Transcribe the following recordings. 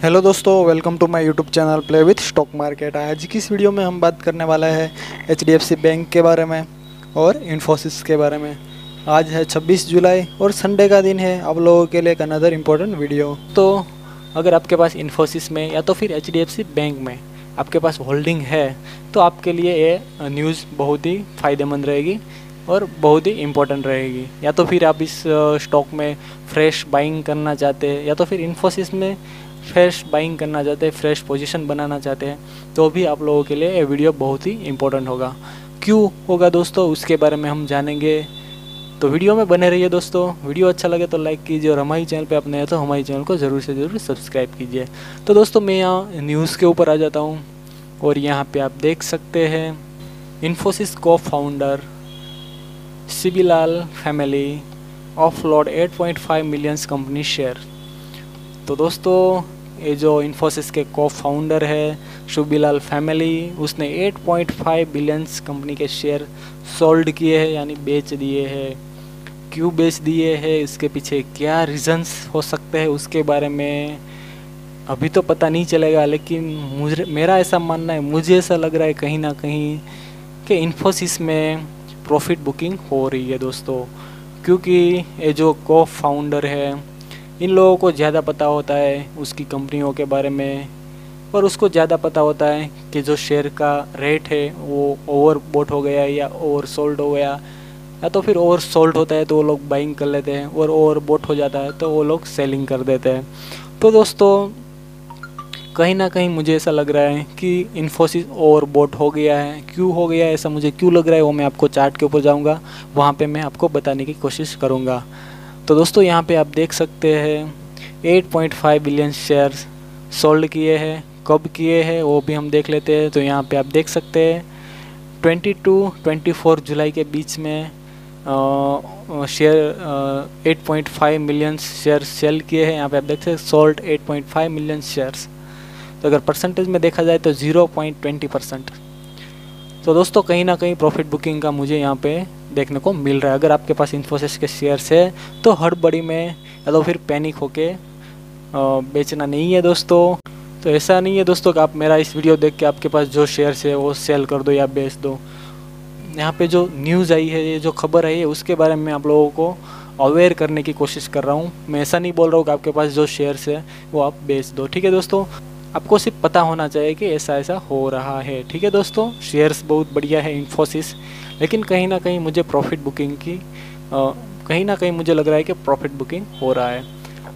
Hello दोस्तों, welcome to my YouTube channel play with stock market. आज की इस वीडियो में हम बात करने वाला है एचडीएफसी बैंक के बारे में और इन्फोसिस के बारे में। आज है 26 जुलाई और संडे का दिन है। आप लोगों के लिए एक अनदर इम्पोर्टेंट वीडियो। तो अगर आपके पास इन्फोसिस में या तो फिर एचडीएफसी बैंक में आपके पास होल्डिंग है तो आपके लिए ये न्यूज़ बहुत ही फ़ायदेमंद रहेगी और बहुत ही इम्पोर्टेंट रहेगी। या तो फिर आप इस स्टॉक में फ्रेश बाइंग करना चाहते हैं या तो फिर इन्फोसिस में फ्रेश बाइंग करना चाहते हैं, फ्रेश पोजीशन बनाना चाहते हैं, तो भी आप लोगों के लिए ये वीडियो बहुत ही इम्पोर्टेंट होगा। क्यों होगा दोस्तों, उसके बारे में हम जानेंगे, तो वीडियो में बने रहिए दोस्तों। वीडियो अच्छा लगे तो लाइक कीजिए और हमारे चैनल पे आप नए हैं तो हमारे चैनल को ज़रूर से ज़रूर सब्सक्राइब कीजिए। तो दोस्तों मैं यहाँ न्यूज़ के ऊपर आ जाता हूँ और यहाँ पर आप देख सकते हैं इन्फोसिस को founder Shibulal family offload 8.5 millions company share. तो दोस्तों ये जो इन्फोसिस के को फाउंडर है शिबीलाल फैमिली, उसने 8.5 बिलियंस कंपनी के शेयर सोल्ड किए हैं, यानी बेच दिए हैं। क्यों बेच दिए हैं, इसके पीछे क्या रीजंस हो सकते हैं, उसके बारे में अभी तो पता नहीं चलेगा, लेकिन मेरा ऐसा मानना है, मुझे ऐसा लग रहा है कहीं ना कहीं कि इन्फोसिस में प्रॉफिट बुकिंग हो रही है दोस्तों। क्योंकि ये जो को फाउंडर है, इन लोगों को ज़्यादा पता होता है उसकी कंपनियों के बारे में, और उसको ज़्यादा पता होता है कि जो शेयर का रेट है वो ओवर बोट हो गया है या ओवर सोल्ड हो गया, या तो फिर ओवर सोल्ड होता है तो वो लोग बाइंग कर लेते हैं और ओवर बोट हो जाता है तो वो लोग सेलिंग कर देते हैं। तो दोस्तों कहीं ना कहीं मुझे ऐसा लग रहा है कि इन्फोसिस ओवर बोट हो गया है। क्यों हो गया है, ऐसा मुझे क्यों लग रहा है, वो मैं आपको चार्ट के ऊपर जाऊँगा, वहाँ पर मैं आपको बताने की कोशिश करूँगा। तो दोस्तों यहाँ पे आप देख सकते हैं 8.5 बिलियन शेयर्स सोल्ड किए हैं। कब किए हैं वो भी हम देख लेते हैं। तो यहाँ पे आप देख सकते हैं 22-24 जुलाई के बीच में शेयर 8.5 मिलियन शेयर सेल किए हैं। यहाँ पे आप देख सकते हैं सोल्ड 8.5 मिलियन शेयर्स। तो अगर परसेंटेज में देखा जाए तो 0.20%। तो दोस्तों कहीं ना कहीं प्रॉफिट बुकिंग का मुझे यहाँ पे देखने को मिल रहा है। अगर आपके पास इन्फोसिस के शेयर्स है तो हड़बड़ी में या तो फिर पैनिक होके बेचना नहीं है दोस्तों। तो ऐसा नहीं है दोस्तों कि आप मेरा इस वीडियो देख के आपके पास जो शेयर्स है वो सेल कर दो या बेच दो। यहाँ पे जो न्यूज़ आई है, ये जो खबर आई है, उसके बारे में आप लोगों को अवेयर करने की कोशिश कर रहा हूँ। मैं ऐसा नहीं बोल रहा हूँ कि आपके पास जो शेयर्स है वो आप बेच दो, ठीक है दोस्तों। आपको सिर्फ पता होना चाहिए कि ऐसा ऐसा हो रहा है, ठीक है दोस्तों। शेयर्स बहुत बढ़िया है इन्फोसिस, लेकिन कहीं ना कहीं मुझे प्रॉफिट बुकिंग की कहीं ना कहीं मुझे लग रहा है कि प्रॉफिट बुकिंग हो रहा है।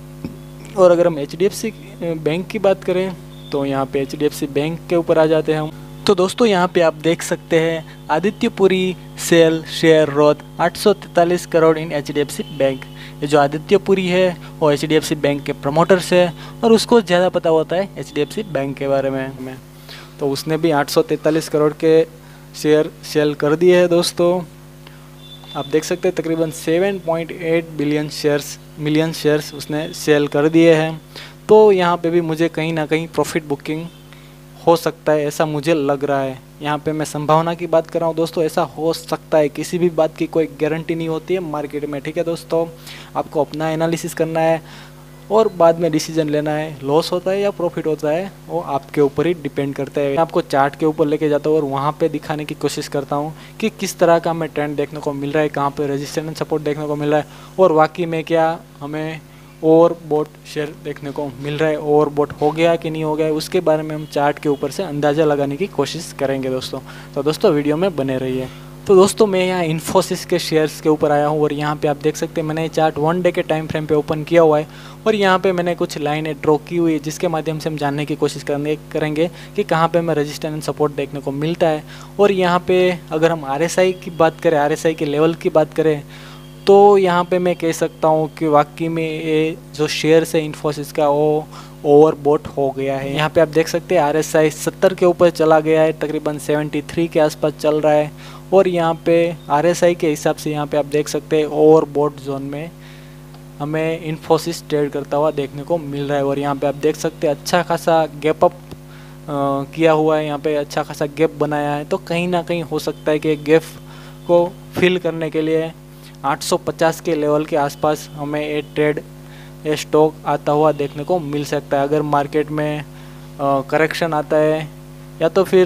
और अगर हम एचडीएफसी बैंक की बात करें तो यहाँ पे एचडीएफसी बैंक के ऊपर आ जाते हैं हम। तो दोस्तों यहाँ पे आप देख सकते हैं Aditya Puri sell share worth 843 crore in HDFC bank. ये जो आदित्यपुरी है वो एचडीएफसी बैंक के प्रमोटर्स है और उसको ज़्यादा पता होता है एचडीएफसी बैंक के बारे में। तो उसने भी 843 करोड़ के शेयर सेल कर दिए हैं दोस्तों। आप देख सकते हैं तकरीबन 7.8 मिलियन शेयर्स उसने सेल कर दिए हैं। तो यहाँ पे भी मुझे कहीं ना कहीं प्रॉफिट बुकिंग हो सकता है, ऐसा मुझे लग रहा है। यहाँ पे मैं संभावना की बात कर रहा हूँ दोस्तों, ऐसा हो सकता है। किसी भी बात की कोई गारंटी नहीं होती है मार्केट में, ठीक है दोस्तों। आपको अपना एनालिसिस करना है और बाद में डिसीजन लेना है। लॉस होता है या प्रॉफिट होता है वो आपके ऊपर ही डिपेंड करता है। मैं आपको चार्ट के ऊपर लेके जाता हूँ और वहाँ पे दिखाने की कोशिश करता हूँ कि किस तरह का हमें ट्रेंड देखने को मिल रहा है, कहाँ पे रेजिस्टेंस एंड सपोर्ट देखने को मिल रहा है, और वाकई में क्या हमें ओवरबॉट शेयर देखने को मिल रहा है, ओवरबॉट हो गया कि नहीं हो गया, उसके बारे में हम चार्ट के ऊपर से अंदाज़ा लगाने की कोशिश करेंगे दोस्तों। तो दोस्तों वीडियो में बने रहिए। तो दोस्तों मैं यहाँ इन्फोसिस के शेयर्स के ऊपर आया हूँ और यहाँ पे आप देख सकते हैं मैंने चार्ट 1 डे के टाइम फ्रेम पे ओपन किया हुआ है और यहाँ पे मैंने कुछ लाइनें ड्रॉ की हुई है जिसके माध्यम से हम जानने की कोशिश करेंगे कि कहाँ पे हमें रेजिस्टेंस एंड सपोर्ट देखने को मिलता है। और यहाँ पे अगर हम आरएसआई की बात करें, आरएसआई के लेवल की बात करें, तो यहाँ पे मैं कह सकता हूँ कि वाकई में ये जो शेयर्स है इन्फोसिस का वो ओवरबॉट हो गया है। यहाँ पे आप देख सकते हैं आरएसआई 70 के ऊपर चला गया है, तकरीबन 73 के आसपास चल रहा है। और यहाँ पे आरएसआई के हिसाब से यहाँ पे आप देख सकते हैं ओवरबॉट जोन में हमें इन्फोसिस ट्रेड करता हुआ देखने को मिल रहा है। और यहाँ पे आप देख सकते हैं अच्छा खासा गैप अप किया हुआ है, यहाँ पे अच्छा खासा गैप बनाया है। तो कहीं ना कहीं हो सकता है कि गैप को फिल करने के लिए 850 के लेवल के आसपास हमें ये ट्रेड ये स्टॉक आता हुआ देखने को मिल सकता है। अगर मार्केट में करेक्शन आता है या तो फिर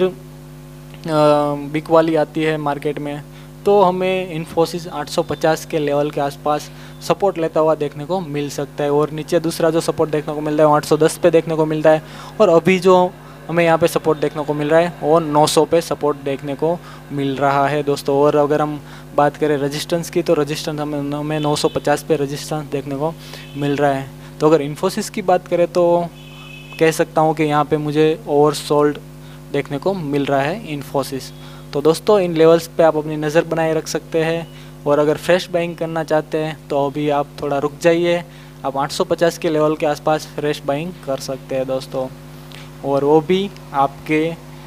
बिकवाली आती है मार्केट में, तो हमें इन्फोसिस 850 के लेवल के आसपास सपोर्ट लेता हुआ देखने को मिल सकता है। और नीचे दूसरा जो सपोर्ट देखने को मिलता है वो 810 पे देखने को मिलता है। और अभी जो हमें यहाँ पे सपोर्ट देखने को मिल रहा है वो 900 पे सपोर्ट देखने को मिल रहा है दोस्तों। और अगर हम बात करें रेजिस्टेंस की, तो रेजिस्टेंस हमें 950 पे रेजिस्टेंस देखने को मिल रहा है। तो अगर इन्फोसिस की बात करें तो कह सकता हूँ कि यहाँ पे मुझे ओवरसोल्ड देखने को मिल रहा है इन्फोसिस। तो दोस्तों इन लेवल्स पे आप अपनी नज़र बनाए रख सकते हैं। और अगर फ्रेश बाइंग करना चाहते हैं तो अभी आप थोड़ा रुक जाइए, आप 850 के लेवल के आसपास फ्रेश बाइंग कर सकते हैं दोस्तों, और वो भी आपके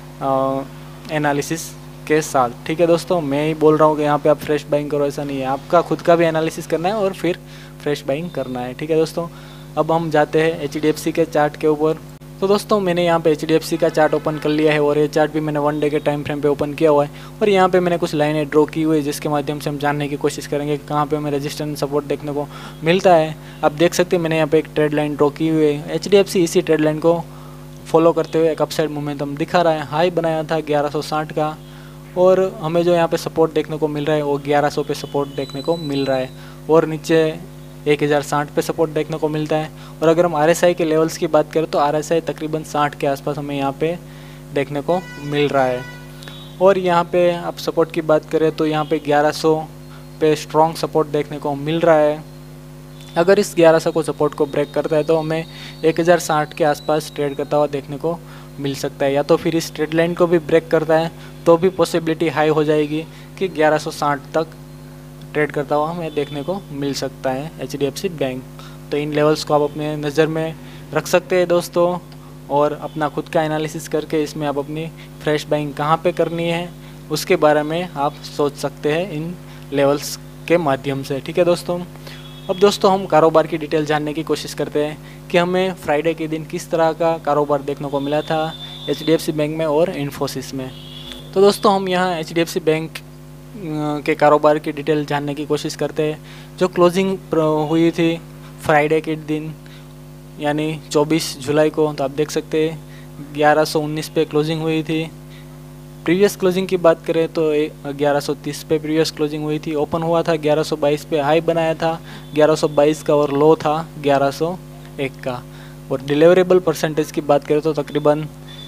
एनालिसिस के साथ। ठीक है दोस्तों, मैं ही बोल रहा हूँ कि यहाँ पे आप फ्रेश बाइंग करो, ऐसा नहीं है, आपका खुद का भी एनालिसिस करना है और फिर फ्रेश बाइंग करना है। ठीक है दोस्तों, अब हम जाते हैं HDFC के चार्ट के ऊपर। तो दोस्तों मैंने यहाँ पे HDFC का चार्ट ओपन कर लिया है और ये चार्ट भी मैंने 1 डे के टाइम फ्रेम पे ओपन किया हुआ है। और यहाँ पे मैंने कुछ लाइनें ड्रॉ की हुई है जिसके माध्यम से हम जानने की कोशिश करेंगे कि कहाँ पे हमें रेजिस्टेंस सपोर्ट देखने को मिलता है। आप देख सकते हैं मैंने यहाँ पे एक ट्रेड लाइन ड्रॉ की हुई है। HDFC इसी ट्रेड लाइन को फॉलो करते हुए एक अपसाइड मोमेंटम दिखा रहा है। हाई बनाया था 1160 का, और हमें जो यहाँ पे सपोर्ट देखने को मिल रहा है वो 1100 पे सपोर्ट देखने को मिल रहा है, और नीचे 1060 पे सपोर्ट देखने को मिलता है। और अगर हम RSI के लेवल्स की बात करें तो RSI तकरीबन 60 के आसपास हमें यहाँ पे देखने को मिल रहा है। और यहाँ पे आप सपोर्ट की बात करें तो यहाँ पे 1100 पे स्ट्रॉन्ग सपोर्ट देखने को मिल रहा है। अगर इस 1100 को सपोर्ट को ब्रेक करता है तो हमें 1060 के आसपास ट्रेड करता हुआ देखने को मिल सकता है, या तो फिर इस ट्रेड लाइन को भी ब्रेक करता है तो भी पॉसिबिलिटी हाई हो जाएगी कि 1160 तक ट्रेड करता हुआ हमें देखने को मिल सकता है HDFC बैंक। तो इन लेवल्स को आप अपने नज़र में रख सकते हैं दोस्तों, और अपना खुद का एनालिसिस करके इसमें आप अपनी फ्रेश बाइंग कहाँ पे करनी है उसके बारे में आप सोच सकते हैं इन लेवल्स के माध्यम से। ठीक है दोस्तों, अब दोस्तों हम कारोबार की डिटेल जानने की कोशिश करते हैं कि हमें फ्राइडे के दिन किस तरह का कारोबार देखने को मिला था HDFC बैंक में और इन्फोसिस में। तो दोस्तों हम यहाँ HDFC बैंक के कारोबार की डिटेल जानने की कोशिश करते हैं। जो क्लोजिंग हुई थी फ्राइडे के दिन यानी 24 जुलाई को, तो आप देख सकते हैं 1119 पे क्लोजिंग हुई थी। प्रीवियस क्लोजिंग की बात करें तो 1130 पे प्रीवियस क्लोजिंग हुई थी। ओपन हुआ था 1122 पे, हाई बनाया था 1122 का और लो था 1101 का। और डिलीवरेबल परसेंटेज की बात करें तो तकरीबन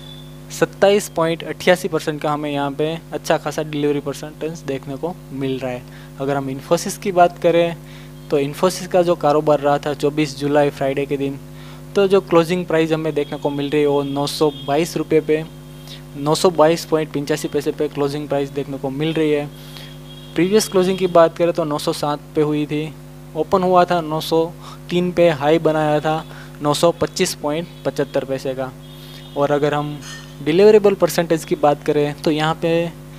27.88% का हमें यहाँ पे अच्छा खासा डिलीवरी परसेंटेज देखने को मिल रहा है। अगर हम इन्फोसिस की बात करें तो इन्फोसिस का जो कारोबार रहा था 24 जुलाई फ्राइडे के दिन, तो जो क्लोजिंग प्राइस हमें देखने को मिल रही है वो 922 रुपये पे 922.85 पैसे पे क्लोजिंग प्राइस देखने को मिल रही है। प्रीवियस क्लोजिंग की बात करें तो 907 पे हुई थी, ओपन हुआ था 903 पे, हाई बनाया था 925.75 पैसे का। और अगर हम डिलीवरेबल परसेंटेज की बात करें तो यहाँ पे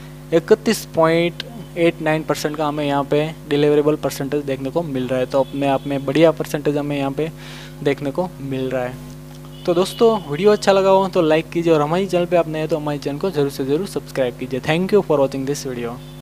31.89% का हमें यहाँ पे डिलीवरेबल परसेंटेज देखने को मिल रहा है। तो अपने आप में बढ़िया परसेंटेज हमें यहाँ पे देखने को मिल रहा है। तो दोस्तों वीडियो अच्छा लगा हो तो लाइक कीजिए, और हमारे चैनल पे आप नए हैं तो हमारे चैनल को जरूर से ज़रूर सब्सक्राइब कीजिए। Thank you for watching this video.